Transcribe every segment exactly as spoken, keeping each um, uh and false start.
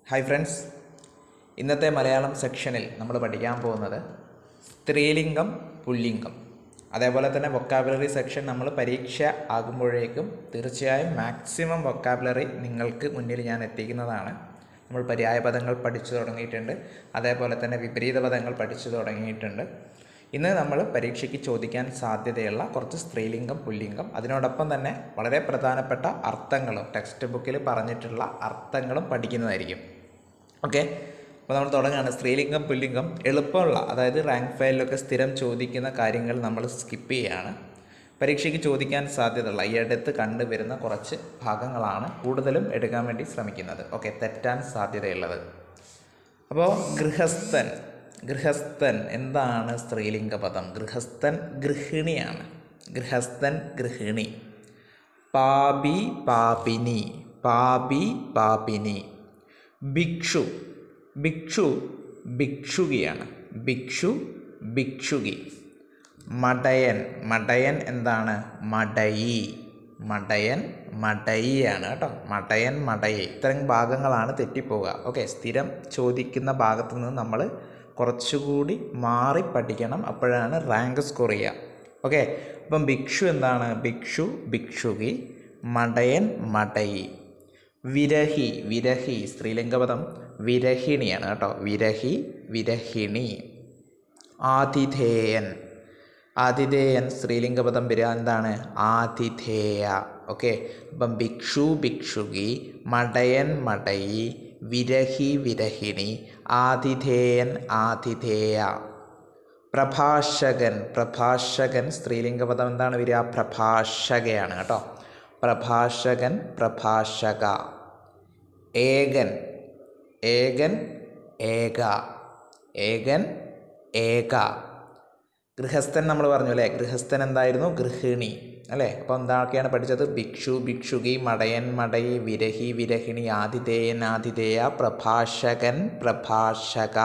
Hi friends, ഇന്നത്തെ മലയാളം സെക്ഷനിൽ നമ്മൾ പഠിക്കാൻ പോകുന്നത് സ്ത്രീലിംഗം, പുല്ലിംഗം, അതേപോലെ തന്നെ വൊക്കാബുലറി സെക്ഷൻ നമ്മൾ പരീക്ഷ ആകുമ്പോഴേക്കും തീർച്ചയായും മാക്സിമം വൊക്കാബുലറി നിങ്ങൾക്ക് മുന്നിൽ ഞാൻ എത്തിക്കുന്നതാണ്. നമ്മൾ പര്യായ പദങ്ങൾ പഠിച്ചു തുടങ്ങിയിട്ടുണ്ട്, അതേപോലെ തന്നെ വിപരീത പദങ്ങൾ പഠിച്ചു തുടങ്ങിയിട്ടുണ്ട്. ഇന്ന് നമ്മൾ പരീക്ഷയ്ക്ക് ചോദിക്കാൻ സാധ്യതയുള്ള കുറച്ച് സ്ത്രീലിംഗം, പുല്ലിംഗം, അതിനോടൊപ്പം തന്നെ വളരെ പ്രധാനപ്പെട്ട അർത്ഥങ്ങളും ടെക്സ്റ്റ് ബുക്കിൽ പറഞ്ഞിട്ടുള്ള അർത്ഥങ്ങളും പഠിക്കുന്നതായിരിക്കും. ഓക്കെ, അപ്പോൾ നമ്മൾ തുടങ്ങുകയാണ്. സ്ത്രീലിംഗം, പുല്ലിംഗം എളുപ്പമുള്ള, അതായത് റാങ്ക് ഫയലിലൊക്കെ സ്ഥിരം ചോദിക്കുന്ന കാര്യങ്ങൾ നമ്മൾ സ്കിപ്പ് ചെയ്യുകയാണ്. പരീക്ഷയ്ക്ക് ചോദിക്കാൻ സാധ്യതയുള്ള ഈ അടുത്ത് കണ്ടുവരുന്ന കുറച്ച് ഭാഗങ്ങളാണ് കൂടുതലും എടുക്കാൻ വേണ്ടി ശ്രമിക്കുന്നത്. ഓക്കെ, തെറ്റാൻ സാധ്യതയുള്ളത്. അപ്പോൾ ഗൃഹസ്ഥൻ, ഗൃഹസ്ഥൻ എന്താണ് സ്ത്രീലിംഗ പദം? ഗൃഹസ്ഥൻ ഗൃഹിണിയാണ്. ഗൃഹസ്ഥൻ ഗൃഹിണി. പാപി പാപിനി, പാപി പാപിനി. ഭിക്ഷു, ഭിക്ഷു ഭിക്ഷുകിയാണ്. ഭിക്ഷു ഭിക്ഷുകി. മടയൻ, മടയൻ എന്താണ്? മടയി, മടയൻ മടയിയാണ് കേട്ടോ. മടയൻ മടയി. ഇത്തരം ഭാഗങ്ങളാണ് തെറ്റിപ്പോവുക. ഓക്കെ, സ്ഥിരം ചോദിക്കുന്ന ഭാഗത്തു നിന്ന് നമ്മൾ കുറച്ചുകൂടി മാറി പഠിക്കണം, അപ്പോഴാണ് റാങ്ക് സ്കോർ ചെയ്യുക. ഓക്കെ, അപ്പം ഭിക്ഷു എന്താണ്? ഭിക്ഷു ഭിക്ഷുകി. മടയൻ മടയി. വിരഹി, വിരഹി സ്ത്രീലിംഗപദം വിരഹിണിയാണ് കേട്ടോ. വിരഹി വിരഹിണി. ആതിഥേയൻ, ആതിഥേയൻ സ്ത്രീലിംഗപദം വരിക എന്താണ്? ആതിഥേയ. ഓക്കെ, അപ്പം ഭിക്ഷു ഭിക്ഷുകി, മടയൻ മടയി, വിരഹി വിരഹിണി, ആതിഥേയൻ ആതിഥേയ. പ്രഭാഷകൻ, പ്രഭാഷകൻ സ്ത്രീലിംഗപദം എന്താണ് വരിക? പ്രഭാഷകയാണ് കേട്ടോ. പ്രഭാഷകൻ പ്രഭാഷക. ഏകൻ, ഏകൻ ഏക, ഏകൻ ഏക. ഗൃഹസ്ഥൻ നമ്മൾ പറഞ്ഞു അല്ലേ? ഗൃഹസ്ഥൻ എന്തായിരുന്നു? ഗൃഹിണി അല്ലേ? അപ്പോൾ എന്തൊക്കെയാണ് പഠിച്ചത്? ഭിക്ഷു ഭിക്ഷുകി, മടയൻ മടയി, വിരഹി വിരഹിണി, ആതിഥേയൻ ആതിഥേയ, പ്രഭാഷകൻ പ്രഭാഷക.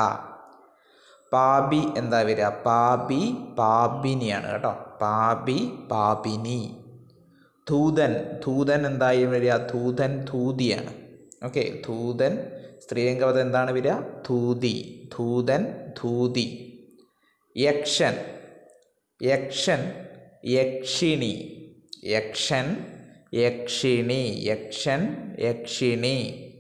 പാപി എന്താ വരിക? പാപി പാപിനിയാണ് കേട്ടോ. പാപി പാപിനി. ധൂതൻ, ധൂതൻ എന്തായി വരിക? ധൂതൻ ധൂതിയാണ്. ഓക്കെ, ധൂതൻ സ്ത്രീലിംഗപദം എന്താണ് വരിക? ധൂതി. ധൂതൻ ധൂതി. യക്ഷൻ, യക്ഷൻ യക്ഷിണി. യക്ഷൻ യക്ഷിണി. യക്ഷൻ യക്ഷിണി.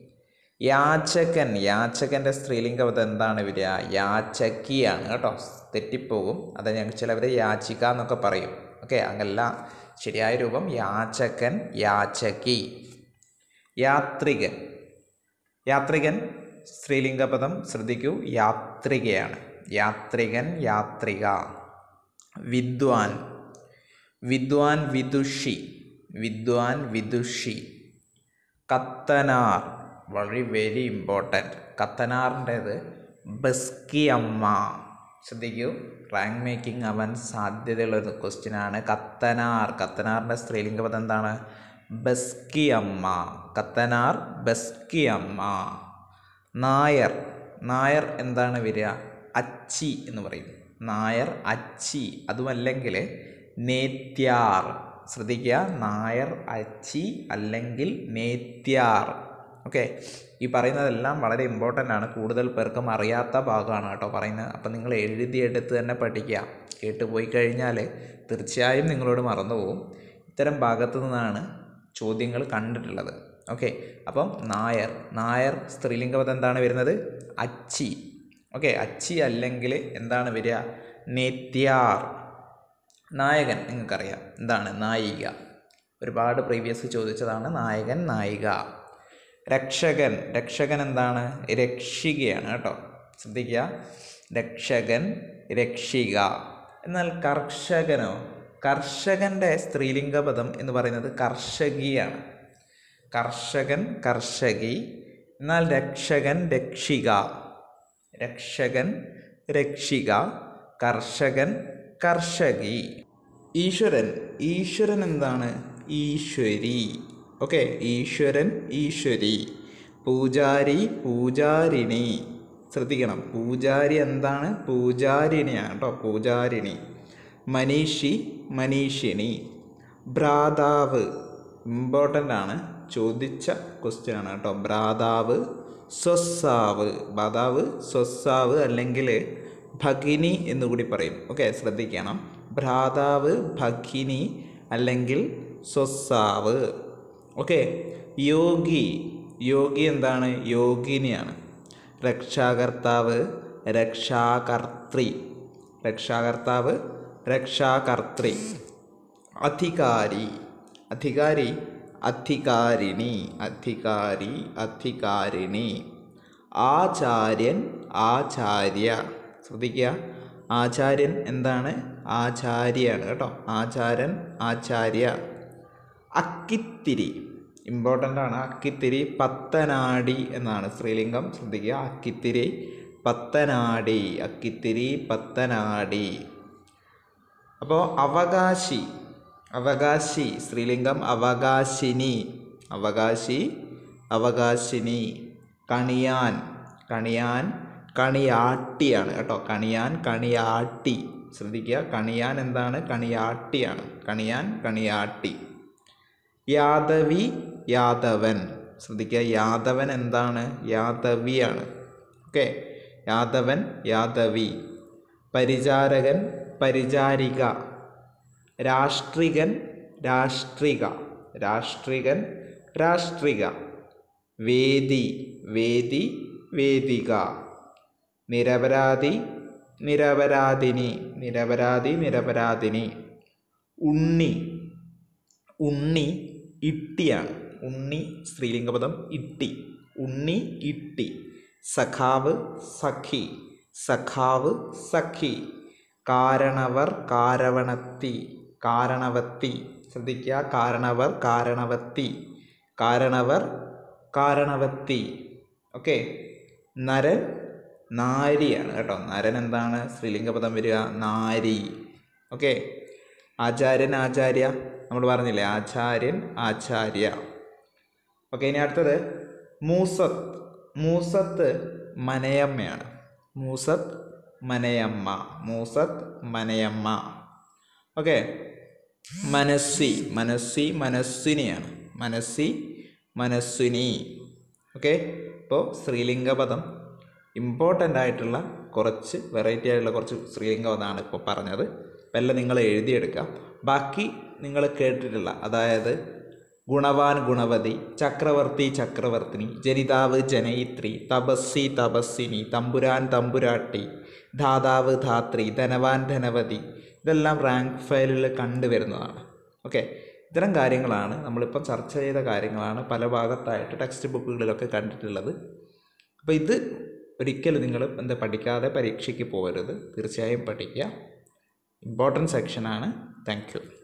യാചകൻ, യാചകൻ്റെ സ്ത്രീലിംഗപദം എന്താണ് വരിക? യാചകിയാണ് കേട്ടോ. തെറ്റിപ്പോകും, അത് ഞങ്ങൾ ചിലവർ യാചിക എന്നൊക്കെ പറയും. ഓക്കെ, അങ്ങല്ല, ശരിയായ രൂപം യാചകൻ യാചകി. യാത്രികൻ, യാത്രികൻ സ്ത്രീലിംഗപദം ശ്രദ്ധിക്കൂ, യാത്രികയാണ്. യാത്രികൻ യാത്രിക. വിദ്വാൻ, വിദ്വാൻ വിദുഷി. വിദ്വാൻ വിദുഷി. കത്തനാർ, വളരെ വെരി ഇമ്പോർട്ടൻറ്റ്. കത്തനാറിൻ്റേത് ബസ്കി അമ്മ. ശ്രദ്ധിക്കൂ, റാങ്ക് മേക്കിംഗ് ആവാൻ സാധ്യതയുള്ളൊരു ക്വസ്റ്റ്യനാണ്. കത്തനാർ, കത്തനാറിൻ്റെ സ്ത്രീലിംഗപദം എന്താണ്? ബസ്കി അമ്മ. കത്തനാർ ബസ്കി അമ്മ. നായർ, നായർ എന്താണ് വരിക? അച്ചി എന്ന് പറയും. നായർ അച്ചി. അതുമല്ലെങ്കിൽ നേത്യാർ. ശ്രദ്ധിക്കുക, നായർ അച്ചി അല്ലെങ്കിൽ നേത്യാർ. ഓക്കെ, ഈ പറയുന്നതെല്ലാം വളരെ ഇമ്പോർട്ടൻ്റ് ആണ്. കൂടുതൽ പേർക്കും അറിയാത്ത ഭാഗമാണ് കേട്ടോ പറയുന്നത്. അപ്പം നിങ്ങൾ എഴുതിയെടുത്ത് തന്നെ പഠിക്കുക. കേട്ടുപോയി കഴിഞ്ഞാൽ തീർച്ചയായും നിങ്ങളോട് മറന്നുപോകും. ഇത്തരം ഭാഗത്തു നിന്നാണ് ചോദ്യങ്ങൾ കണ്ടിട്ടുള്ളത്. ഓക്കെ, അപ്പം നായർ, നായർ സ്ത്രീലിംഗപദം എന്താണ് വരുന്നത്? അച്ചി. ഓക്കെ, അച്ചി അല്ലെങ്കിൽ എന്താണ് വരിക? നേത്യാർ. നായകൻ നിങ്ങൾക്കറിയാം എന്താണ്? നായിക. ഒരുപാട് പ്രീവിയസ് ചോദിച്ചതാണ് നായകൻ നായിക. രക്ഷകൻ, രക്ഷകൻ എന്താണ്? രക്ഷികയാണ് കേട്ടോ. ശ്രദ്ധിക്കുക, രക്ഷകൻ രക്ഷിക. എന്നാൽ കർഷകനോ? കർഷകൻ്റെ സ്ത്രീലിംഗപദം എന്ന് പറയുന്നത് കർഷകിയാണ്. കർഷകൻ കർഷകി. എന്നാൽ രക്ഷകൻ രക്ഷിക. രക്ഷകൻ രക്ഷിക. കർഷകൻ കർഷകി. ഈശ്വരൻ, ഈശ്വരൻ എന്താണ്? ഈശ്വരി. ഓക്കെ, ഈശ്വരൻ ഈശ്വരി. പൂജാരി പൂജാരിണി. ശ്രദ്ധിക്കണം, പൂജാരി എന്താണ്? പൂജാരിണിയാണ് കേട്ടോ. പൂജാരിണി. മനീഷി മനീഷിണി. ഭ്രാതാവ് ഇമ്പോർട്ടൻ്റ് ആണ്, ചോദിച്ച ക്വസ്റ്റ്യൻ ആണ് കേട്ടോ. ഭ്രാതാവ് സ്വസ്സാവ്, മാതാവ് സ്വസ്സാവ് അല്ലെങ്കിൽ ഭഗിനി എന്നുകൂടി പറയും. ഓക്കെ, ശ്രദ്ധിക്കണം. ഭ്രാതാവ് ഭഗിനി അല്ലെങ്കിൽ സ്വസ്സാവ്. ഓക്കെ. യോഗി, യോഗി എന്താണ്? യോഗിനിയാണ്. രക്ഷാകർത്താവ് രക്ഷാകർത്തൃ, രക്ഷാകർത്താവ് രക്ഷാകർത്തൃ. അധികാരി, അധികാരി അധികാരിണി, അധികാരി അധികാരിണി. ആചാര്യൻ ആചാര്യ, ശ്രദ്ധിക്കുക. ആചാര്യൻ എന്താണ്? ആചാര്യാണ് കേട്ടോ. ആചാര്യൻ ആചാര്യ. അക്കിത്തിരി, ഇമ്പോർട്ടൻ്റ് ആണ്. അക്കിത്തിരി പത്തനാടി എന്നാണ് സ്ത്രീലിംഗം. ശ്രദ്ധിക്കുക. അക്കിത്തിരി പത്തനാടി, അക്കിത്തിരി പത്തനാടി. അപ്പോൾ അവകാശി, അവകാശി സ്ത്രീലിംഗം അവകാശിനി, അവകാശി അവകാശിനി. കണിയാൻ, കണിയാൻ കണിയാട്ടിയാണ് കേട്ടോ. കണിയാൻ കണിയാട്ടി, ശ്രദ്ധിക്കുക. കണിയാൻ എന്താണ്? കണിയാട്ടിയാണ്. കണിയാൻ കണിയാട്ടി. യാദവി യാദവൻ, ശ്രദ്ധിക്കുക. യാദവൻ എന്താണ്? യാദവിയാണ്. ഓക്കെ. യാദവൻ യാദവി. പരിചാരകൻ പരിചാരിക. രാഷ്ട്രികൻ രാഷ്ട്രിക, രാഷ്ട്രികൻ രാഷ്ട്രിക. വേദി വേദി വേദിക. നിരപരാധി നിരപരാധിനി, നിരപരാധി നിരപരാധിനി. ഉണ്ണി, ഉണ്ണി ഇട്ടിയാണ്. ഉണ്ണി സ്ത്രീലിംഗപദം ഇട്ടി, ഉണ്ണി ഇട്ടി. സഖാവ് സഖി, സഖാവ് സഖി. കാരണവർ കാരവണത്തി, കാരണവത്തി, ശ്രദ്ധിക്കുക. കാരണവർ കാരണവത്തി, കാരണവർ കാരണവത്തി. ഓക്കെ. നരൻ നാരിയാണ് കേട്ടോ. നരൻ എന്താണ്? സ്ത്രീലിംഗപദം വരിക നാരി. ഓക്കെ. ആചാര്യൻ ആചാര്യ, നമ്മൾ പറഞ്ഞില്ലേ? ആചാര്യൻ ആചാര്യ. ഓക്കെ. ഇനി അടുത്തത് മൂസത്ത്. മൂസത്ത് മനയമ്മയാണ്. മൂസത്ത് മനയമ്മ, മൂസത്ത് മനയമ്മ. ഓക്കെ. മനസ്സി, മനസ്സി മനസ്സിനിയാണ്. മനസ്സി മനസ്സിനി. ഓക്കെ. ഇപ്പോൾ സ്ത്രീലിംഗപദം ഇമ്പോർട്ടൻ്റ് ആയിട്ടുള്ള കുറച്ച് വെറൈറ്റി ആയിട്ടുള്ള കുറച്ച് സ്ത്രീലിംഗപദമാണ് ഇപ്പോൾ പറഞ്ഞത്. അപ്പം എല്ലാം നിങ്ങൾ എഴുതിയെടുക്കാം. ബാക്കി നിങ്ങൾ കേട്ടിട്ടുള്ള, അതായത് ഗുണവാൻ ഗുണവതി, ചക്രവർത്തി ചക്രവർത്തിനി, ജനിതാവ് ജനയിത്രി, തപസ്സി തപസ്സിനി, തമ്പുരാൻ തമ്പുരാട്ടി, ധാതാവ് ധാത്രി, ധനവാൻ ധനവതി, ഇതെല്ലാം റാങ്ക് ഫയലിൽ കണ്ടുവരുന്നതാണ്. ഓക്കെ. ഇത്തരം കാര്യങ്ങളാണ് നമ്മളിപ്പം ചർച്ച ചെയ്ത കാര്യങ്ങളാണ് പല ഭാഗത്തായിട്ട് ടെക്സ്റ്റ് ബുക്കുകളിലൊക്കെ കണ്ടിട്ടുള്ളത്. അപ്പോൾ ഇത് ഒരിക്കലും നിങ്ങൾ എന്താ പഠിക്കാതെ പരീക്ഷയ്ക്ക് പോകരുത്. തീർച്ചയായും പഠിക്കുക. ഇമ്പോർട്ടൻറ്റ് സെക്ഷനാണ്. Thank U.